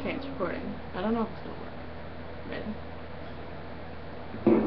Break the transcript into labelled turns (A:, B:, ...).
A: Okay, it's recording. I don't know if it's gonna work. Ready?